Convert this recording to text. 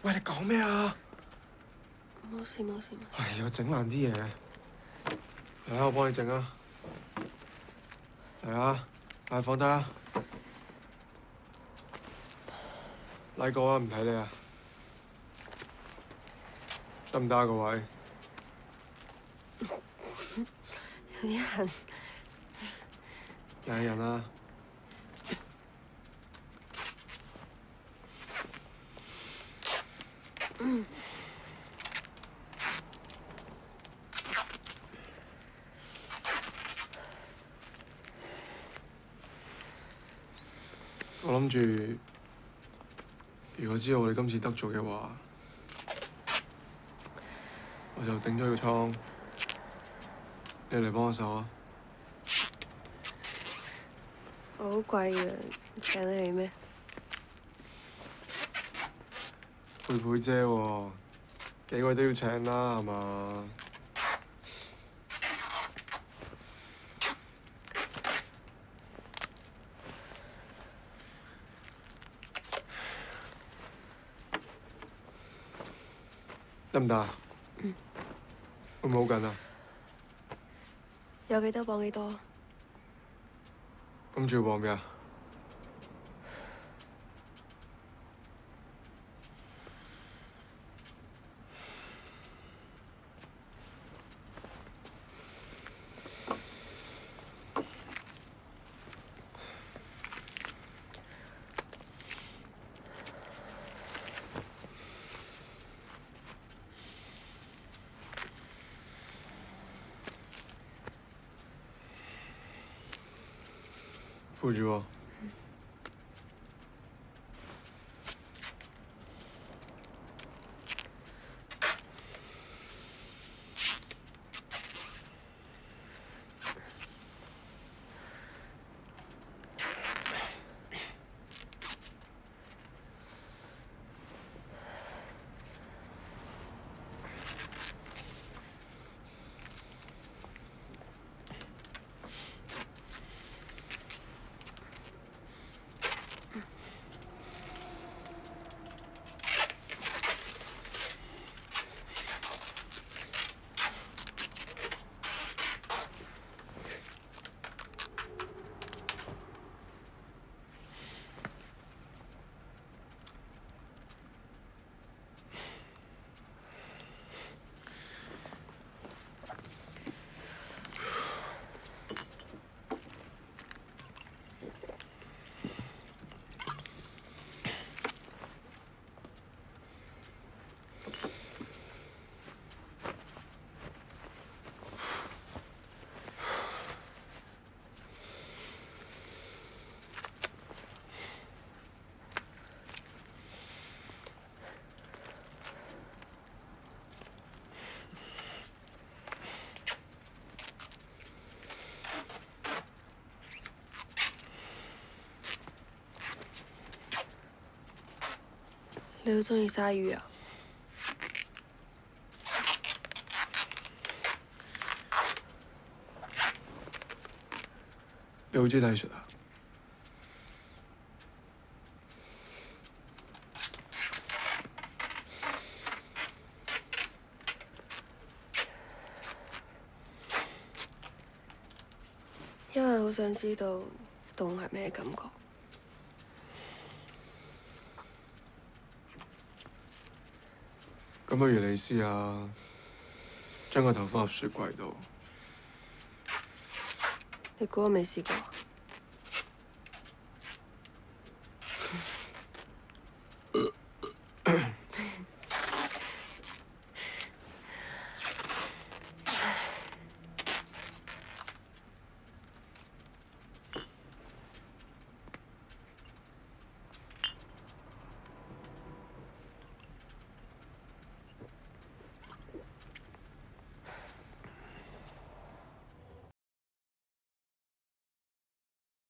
喂，你講咩啊？ 冇事冇事。 唉，又整爛啲嘢。嚟啊，我幫你整啊！嚟啊，快放低啊！拉高啊，唔睇你啊！得唔得啊，個位？ 有啲痕。 忍一忍啦。我諗住，如果知道你今次得咗嘅話，我就頂咗個倉。你嚟幫我手啊！ 我好貴嘅，請得起咩？ 佩佩姐喎，幾位都要請啦，係嘛？得唔得啊？會唔會好緊啊？ 有幾多磅幾多？ 咁仲要磅咩啊？扶住我。 你好中意鯊魚啊？ 你好中意睇術啊？ 因為好想知道凍係咩感覺。 咁不如你試下將個頭放入雪櫃度。 你估我未試過？